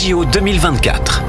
JO 2024.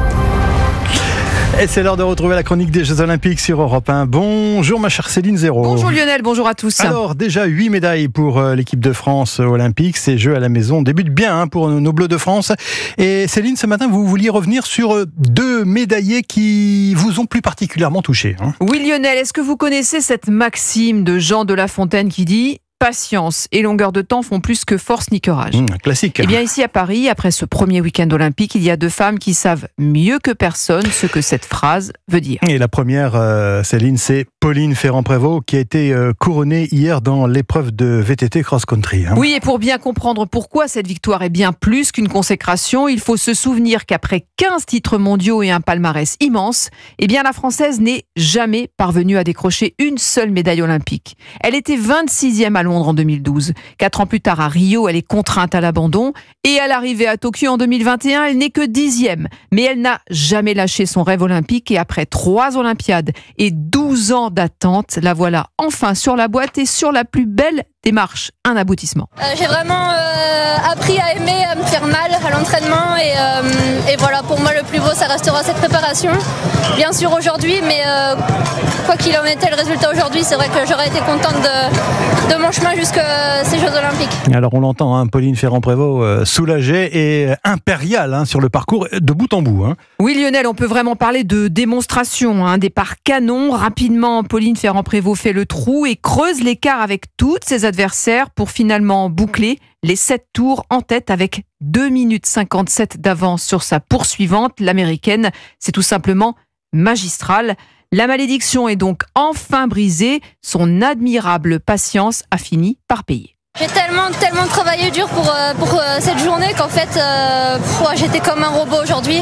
Et c'est l'heure de retrouver la chronique des Jeux Olympiques sur Europe 1. Bonjour ma chère Céline Zéro. Bonjour Lionel, bonjour à tous. Alors déjà 8 médailles pour l'équipe de France olympique. Ces Jeux à la maison débutent bien pour nos Bleus de France. Et Céline, ce matin vous vouliez revenir sur 2 médaillés qui vous ont plus particulièrement touché. Oui Lionel, est-ce que vous connaissez cette maxime de Jean de La Fontaine qui dit « Patience et longueur de temps font plus que force ni courage ». Classique. Eh bien ici à Paris, après ce premier week-end olympique, il y a 2 femmes qui savent mieux que personne ce que cette phrase veut dire. Et la première, Céline, c'est Pauline Ferrand-Prévot qui a été couronnée hier dans l'épreuve de VTT cross-country. Oui, et pour bien comprendre pourquoi cette victoire est bien plus qu'une consécration, il faut se souvenir qu'après 15 titres mondiaux et un palmarès immense, eh bien la Française n'est jamais parvenue à décrocher une seule médaille olympique. Elle était 26e à Londres en 2012. 4 ans plus tard à Rio, elle est contrainte à l'abandon et à l'arrivée à Tokyo en 2021, elle n'est que 10e. Mais elle n'a jamais lâché son rêve olympique et après 3 Olympiades et 12 ans d'attente, la voilà enfin sur la boîte et sur la plus belle démarche, un aboutissement. J'ai vraiment appris à aimer, à me faire mal à l'entraînement et voilà, pour moi le plus beau ça restera cette préparation. Bien sûr aujourd'hui, mais quoi qu'il en était le résultat aujourd'hui, c'est vrai que j'aurais été contente de mon chemin jusqu'à ces Jeux Olympiques. Alors on l'entend, Pauline Ferrand-Prévot soulagée et impériale sur le parcours de bout en bout. Oui Lionel, on peut vraiment parler de démonstration, un départ canon. Rapidement, Pauline Ferrand-Prévot fait le trou et creuse l'écart avec toutes ses adversaires pour finalement boucler les 7 tours en tête avec 2 minutes 57 d'avance sur sa poursuivante, l'américaine. C'est tout simplement magistral. La malédiction est donc enfin brisée. Son admirable patience a fini par payer. J'ai tellement travaillé dur pour cette journée qu'en fait j'étais comme un robot aujourd'hui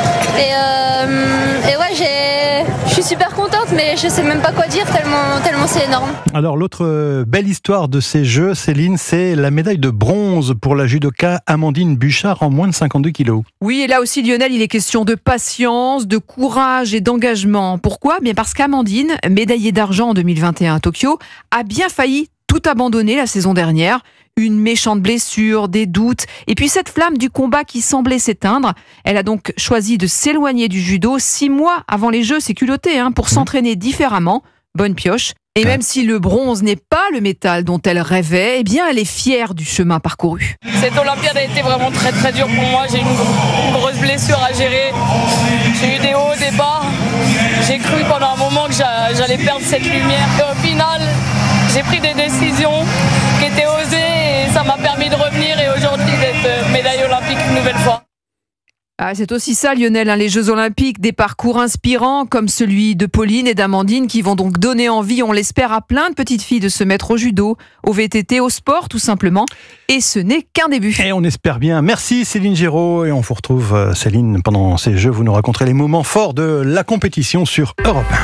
et ouais, je suis super contente, mais je sais même pas quoi dire tellement c'est énorme. Alors l'autre belle histoire de ces Jeux, Céline, c'est la médaille de bronze pour la judoka Amandine Buchard en moins de 52 kilos. Oui, et là aussi Lionel, il est question de patience, de courage et d'engagement. Pourquoi ? Bien parce qu'Amandine, médaillée d'argent en 2021 à Tokyo, a bien failli tout abandonné la saison dernière, une méchante blessure, des doutes, et puis cette flamme du combat qui semblait s'éteindre. Elle a donc choisi de s'éloigner du judo 6 mois avant les Jeux, c'est culotté, pour s'entraîner différemment. Bonne pioche. Et même si le bronze n'est pas le métal dont elle rêvait, eh bien elle est fière du chemin parcouru. Cette Olympiade a été vraiment très très dure pour moi. J'ai une grosse blessure à gérer. J'ai eu des hauts, des bas. J'ai cru pendant un moment que j'allais perdre cette lumière. Et au final, j'ai pris des décisions qui étaient osées et ça m'a permis de revenir et aujourd'hui d'être médaille olympique une nouvelle fois. C'est aussi ça Lionel, les Jeux Olympiques, des parcours inspirants comme celui de Pauline et d'Amandine qui vont donc donner envie, on l'espère, à plein de petites filles de se mettre au judo, au VTT, au sport tout simplement. Et ce n'est qu'un début. Et on espère bien. Merci Céline Géraud et on vous retrouve Céline pendant ces Jeux. Vous nous raconterez les moments forts de la compétition sur Europe 1.